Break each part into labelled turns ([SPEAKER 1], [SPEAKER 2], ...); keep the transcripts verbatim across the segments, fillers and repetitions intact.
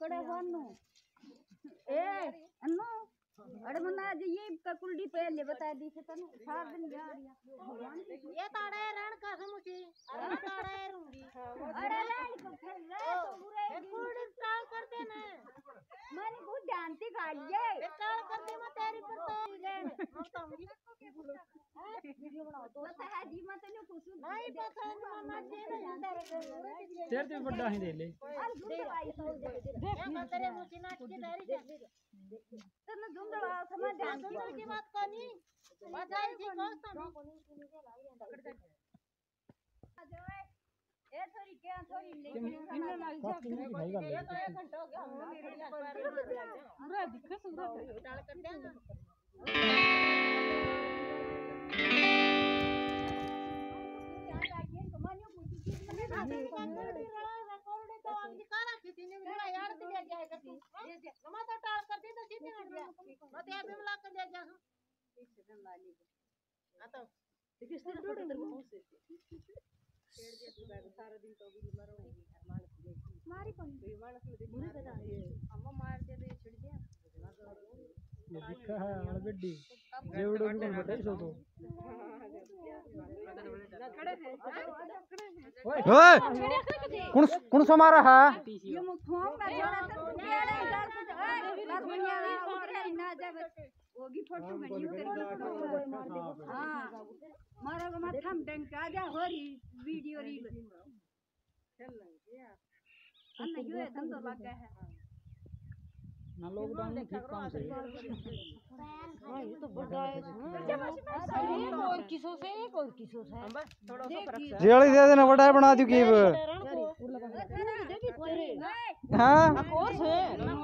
[SPEAKER 1] कड़े वनु ए अन्नो अरे मना आज ये ककुलडी पहले बता दी थे तने सात दिन जा रही ये ताड़े रण का समुची अरे ताड़े रूंगी अरे रण को फिर रे तो पूरे कुलडी स्टाल करते ना मैंने बहुत जानती गालिए स्टाल करते मैं तेरी पर तो रण बताऊंगी वीडियो बनाओ तो पता है जी मत ने कुछ नहीं पता है मामा जी ने तेरे तेरे से बड़ा ही दे ले देख मैं तेरे मुची नाच के दारी दे तने जुमदड़ा समझ ध्यान की बात करनी बताई जी कौन ए थोड़ी क्या थोड़ी लेकिन भाई ये तो एक घंटा हो गया पूरा दिखे सुंदर डाल कर देंगे मारी कौन मार दे दे छिड़ दिया
[SPEAKER 2] ये दिखा है अलगड्डी जेवड़ो भी कोई बताई सो तो
[SPEAKER 1] खड़े हैं
[SPEAKER 2] ओए कौन कौन सो मारा है
[SPEAKER 1] ये मुखों का जोड़ा तो केड़े इधर कुछ ओए बात बढ़िया उतरे ना जावे होगी फोटो में न्यू तेरी हां मारा को माथा में टंग आ जा होरी वीडियो रील चल गया अन्ना यो धंधो लग गया है
[SPEAKER 2] ना लॉकडाउन में ठीक काम से
[SPEAKER 1] हां ये तो बड़ा है और किसो से एक और किसो से थोड़ा सा फर्क है
[SPEAKER 2] जेली दे देना बड़ा बना दूं की हां
[SPEAKER 1] और से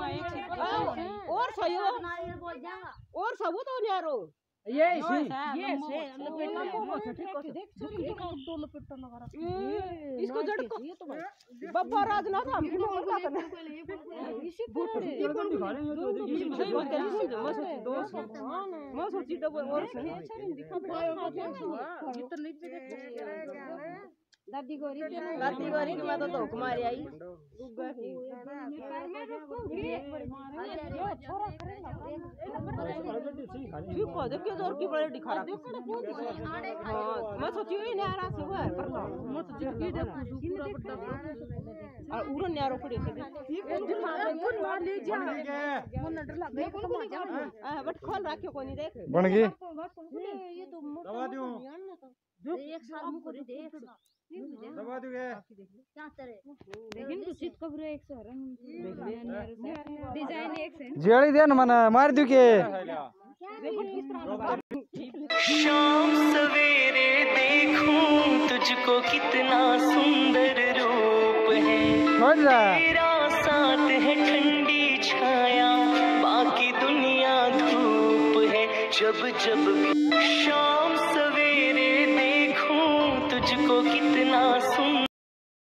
[SPEAKER 1] और सही और सब तो यारो
[SPEAKER 2] ये इसी
[SPEAKER 1] ये से लपेटा को ठीक को देख देख दो लपेटा लगा रहा इसको जड़ को ये तो बब्बा राज ना था हमको लगा था इसी पर ये कौन दिखा रहे हो तो देखिए सही बात है मैं सोची दो मैं सोची डबल और से दिखा पड़ा जितना नहीं देख दादी गोरी दादी गोरी मैं तो धोख मारी आई गुग्गा की ठीक हो देखिए जोर की बड़े दिखा रहा हां मैं सोची ही नहीं आ रहा से वो है पर मैं सोची कि पूरा बड़ा और उरन न्यारो पड़े से कौन मार ले जा मन डर लग देख तो मजा बट खोल रखियो कोई नहीं देख
[SPEAKER 2] बन गई
[SPEAKER 1] ये तो दबा दूं एक साल मुंह कर दे एक साल
[SPEAKER 2] दबा दोगे
[SPEAKER 1] क्या करे लेकिन तो चित कब रे एक सौ रंग डिजाइन एक से
[SPEAKER 2] जेली दे न मना मार दू के
[SPEAKER 3] शाम सवेरे देखूं तुझको कितना सुंदर रूप है तेरा साथ है ठंडी छाया बाकी दुनिया धूप है जब जब शाम सवेरे देखूं तुझको कितना सुंदर